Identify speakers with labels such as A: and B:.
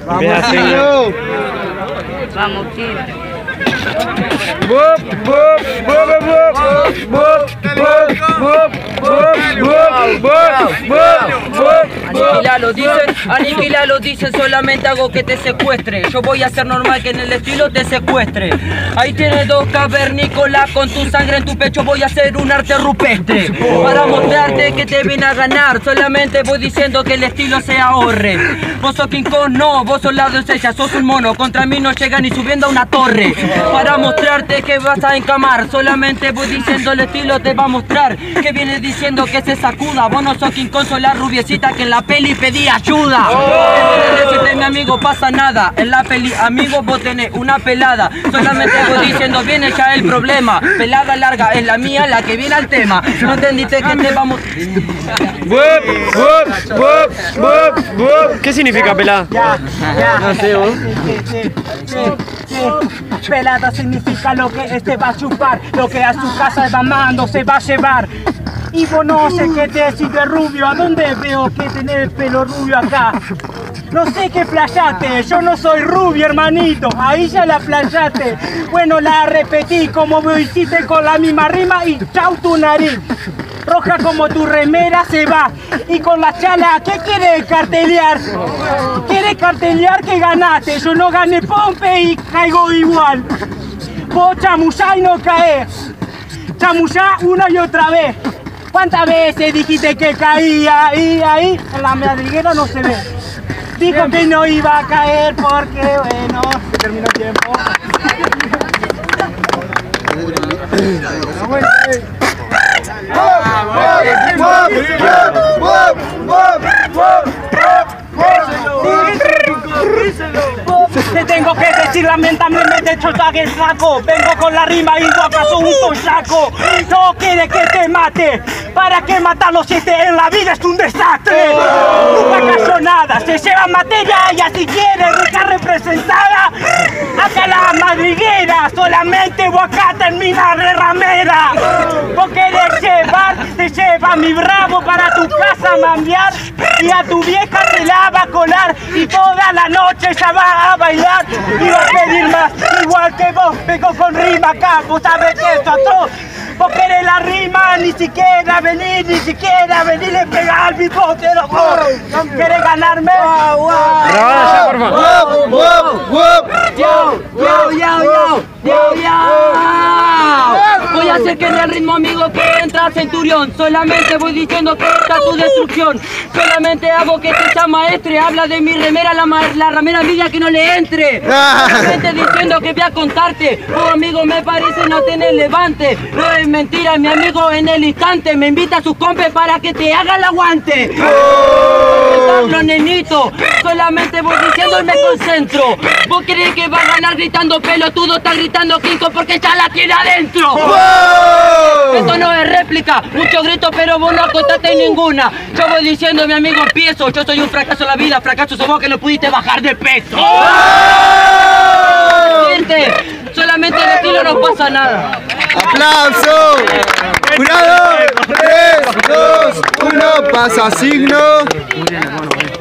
A: Vamos, tío.
B: Vamos, tío. Aniquilalo, dicen, solamente hago que te secuestre. Yo voy a ser normal que en el estilo te secuestre. Ahí tienes 2 cavernícolas con tu sangre en tu pecho. Voy a hacer un arte rupestre para mostrarte que te viene a ganar. Solamente voy diciendo que el estilo se ahorre. Vos sos King Kong, no, vos sos la doncella, sos un mono. Contra mí no llega ni subiendo a una torre. Para mostrarte que vas a encamar. Solamente voy diciendo el estilo te va a mostrar. Que viene diciendo que se sacuda. Vos no sos King Kong, sos la rubiecita que en la peli pedí ayuda. Decirte, mi amigo, pasa nada. En la peli, amigo, vos tenés una pelada. Solamente voy diciendo, viene ya el problema. Pelada larga es la mía, la que viene al tema. No entendiste que te vamos...
A: ¿Qué significa pelada?
C: No sé, vos. Pelada significa lo que este va a chupar, lo que a su casa mamando se va a llevar. Y vos no sé qué te decís de rubio, ¿a dónde veo que tenés el pelo rubio acá? No sé qué playaste, yo no soy rubio, hermanito, ahí ya la playaste. Bueno, la repetí como vos hiciste con la misma rima y chau tu nariz. Roja como tu remera se va. Y con la chala, ¿qué quieres cartelear? ¿Quieres cartelear que ganaste? Yo no gané pompe y caigo igual. Vos chamullá y no caes. Chamullá una y otra vez. ¿Cuántas veces dijiste que caía? Y ahí en la madriguera no se ve. Dijo que no iba a caer porque, bueno, se terminó el tiempo. Te tengo que decir, lamentablemente yo tragué el saco. Vengo con la rima y vos acaso un toyaco. No quiere que te mate. ¿Para qué matarlo si en la vida es un desastre? Nunca cayó nada, se lleva materia y así quiere buscar representada. Acá la madriguera, solamente vos acá terminas de ramera. Vos querés llevar, te lleva mi bravo para tu casa a mambiar. Y a tu vieja se la va a colar y toda la noche ella va a bailar y va a pedir más. Igual que vos, vengo con rima acá, vos sabés que esto atroz. Vos querés la rima, ni siquiera venir y pegar al bigote, loco. ¿Querés ganarme?
A: Grabada ya, por favor.
B: Voy a hacer que en el ritmo, amigo, que entra Centurión. Solamente voy diciendo que está tu destrucción. Solamente hago que te sea maestre. Habla de mi remera, la ramera mía que no le entre. Solamente diciendo que voy a contarte. Oh, amigo, me parece no tener levante. No es mentira, mi amigo, en el instante me invita a sus compes para que te haga el aguante. Pablo, nenito, solamente voy diciendo y me concentro. ¿Vos crees que va a ganar gritando pelotudo? Está gritando Kinko porque ya la tiene adentro. Esto no es réplica, mucho grito pero vos no acotaste ninguna. Yo voy diciendo, mi amigo, empiezo. Yo soy un fracaso en la vida, fracaso sos vos que no pudiste bajar de peso. Gente, solamente el estilo no pasa nada.
D: ¡Aplauso! ¡Jurado! 3, 2, 1, pasa signo.